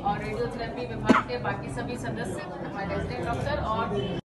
और रेडियोथेरेपी विभाग के बाकी सभी सदस्य, हमारे रेजिडेंट डॉक्टर और